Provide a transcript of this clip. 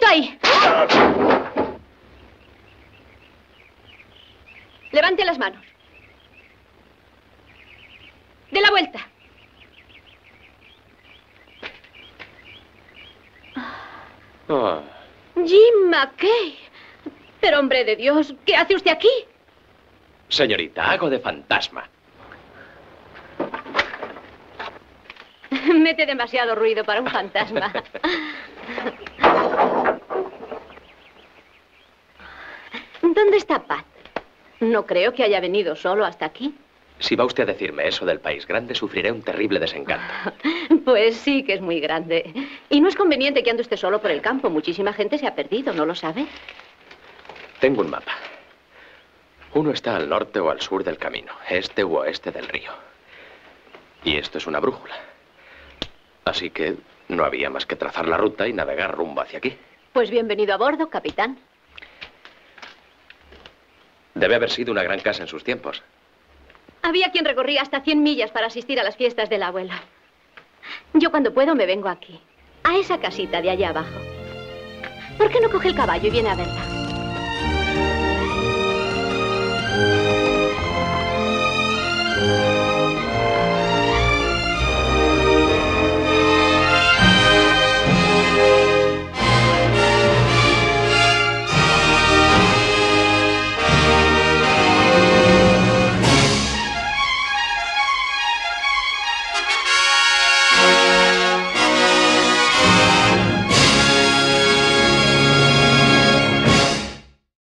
¡Quieto ahí! Levante las manos. ¡Dé la vuelta! Oh. Jim McKay. Pero, hombre de Dios, ¿qué hace usted aquí? Señorita, hago de fantasma. Mete demasiado ruido para un fantasma. ¿Dónde está Pat? No creo que haya venido solo hasta aquí. Si va usted a decirme eso del país grande, sufriré un terrible desencanto. Pues sí que es muy grande. Y no es conveniente que ande usted solo por el campo. Muchísima gente se ha perdido, ¿no lo sabe? Tengo un mapa. Uno está al norte o al sur del camino, este u oeste del río. Y esto es una brújula. Así que no había más que trazar la ruta y navegar rumbo hacia aquí. Pues bienvenido a bordo, capitán. Debe haber sido una gran casa en sus tiempos. Había quien recorría hasta 100 millas para asistir a las fiestas del abuelo. Yo cuando puedo me vengo aquí, a esa casita de allá abajo. ¿Por qué no coge el caballo y viene a verla?